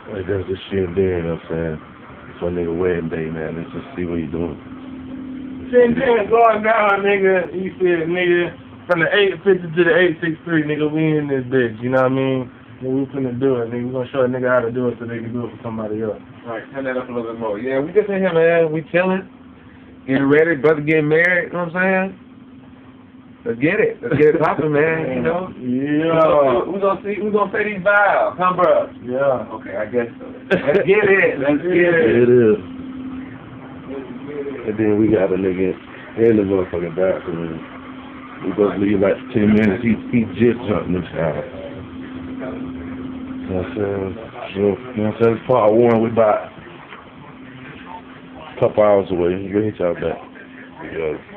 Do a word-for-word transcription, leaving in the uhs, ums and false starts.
Like, that's the shit there, you know what I'm saying? For a nigga wedding day, man. Let's just see what he doing. Ten ten going down, nigga. You feel, nigga, from the eight fifty to the eight sixty-three, nigga, we in this bitch, you know what I mean? Nigga, we finna do it, nigga. We gonna show a nigga how to do it so they can do it for somebody else. Alright, turn that up a little bit more. Yeah, we just in here, man. We chilling. Getting ready. Brother getting married, you know what I'm saying? Let's get it. Let's get it poppin', man, you know? Yeah. Who's gonna see, who's gonna say these vows? Huh, bro? Yeah. Okay, I guess so. Let's get it. Let's get it. It is. And then we got a nigga in the motherfucking bathroom. We supposed to leave like ten minutes. He he just jumped in the shower. You know what I'm saying? So, you know what I'm saying? It's part one. We about a couple hours away. You go hit y'all back. Yeah.